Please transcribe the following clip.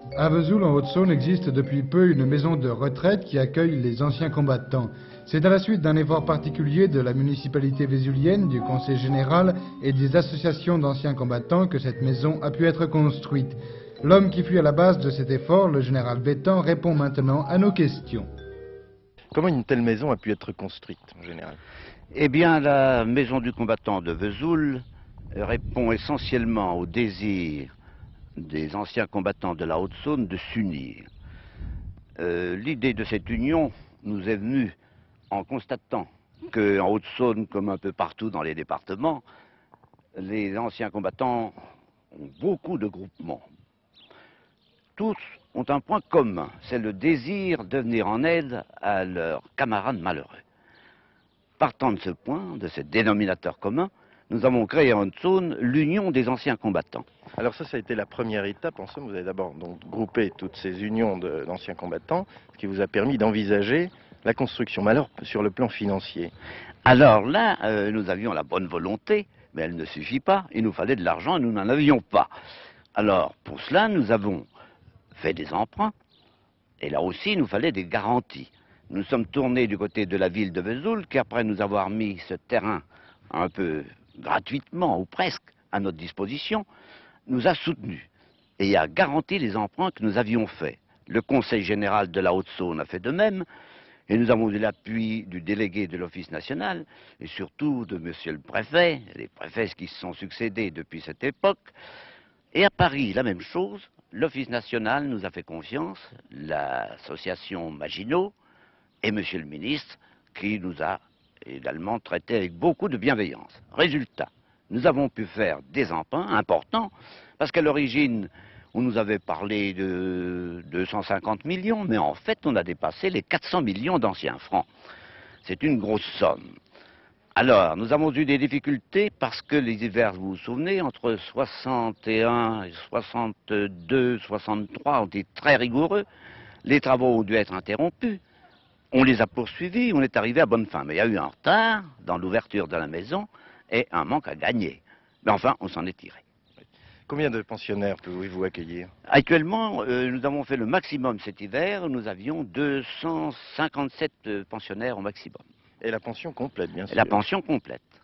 À Vesoul, en Haute-Saône, existe depuis peu une maison de retraite qui accueille les anciens combattants. C'est à la suite d'un effort particulier de la municipalité vésulienne, du conseil général et des associations d'anciens combattants que cette maison a pu être construite. L'homme qui fut à la base de cet effort, le général Bétan, répond maintenant à nos questions. Comment une telle maison a pu être construite en général? Eh bien, la maison du combattant de Vesoul répond essentiellement au désir des anciens combattants de la Haute-Saône de s'unir. L'idée de cette union nous est venue en constatant qu'en Haute-Saône, comme un peu partout dans les départements, les anciens combattants ont beaucoup de groupements. Tous ont un point commun, c'est le désir de venir en aide à leurs camarades malheureux. Partant de ce point, de ce dénominateur commun, nous avons créé en Haute-Saône l'Union des anciens combattants. Alors ça a été la première étape. En somme, vous avez d'abord donc groupé toutes ces unions d'anciens combattants, ce qui vous a permis d'envisager la construction. Mais alors, sur le plan financier? Alors là, nous avions la bonne volonté, mais elle ne suffit pas. Il nous fallait de l'argent et nous n'en avions pas. Alors, pour cela, nous avons fait des emprunts. Et là aussi, il nous fallait des garanties. Nous sommes tournés du côté de la ville de Vesoul, qui après nous avoir mis ce terrain un peu gratuitement, ou presque, à notre disposition, nous a soutenus et a garanti les emprunts que nous avions faits. Le Conseil général de la Haute-Saône a fait de même, et nous avons eu l'appui du délégué de l'Office national, et surtout de monsieur le préfet, les préfets qui se sont succédés depuis cette époque. Et à Paris, la même chose, l'Office national nous a fait confiance, l'association Maginot, et monsieur le ministre, qui nous a également traités avec beaucoup de bienveillance. Résultat, nous avons pu faire des emprunts importants, parce qu'à l'origine, on nous avait parlé de 250 millions, mais en fait, on a dépassé les 400 millions d'anciens francs. C'est une grosse somme. Alors, nous avons eu des difficultés parce que les hivers, vous vous souvenez, entre 61 et 62, 63 ont été très rigoureux. Les travaux ont dû être interrompus. On les a poursuivis, on est arrivé à bonne fin. Mais il y a eu un retard dans l'ouverture de la maison et un manque à gagner. Mais enfin, on s'en est tiré. Combien de pensionnaires pouvez-vous accueillir? Actuellement, nous avons fait le maximum cet hiver. Nous avions 257 pensionnaires au maximum. Et la pension complète, bien sûr. La pension complète.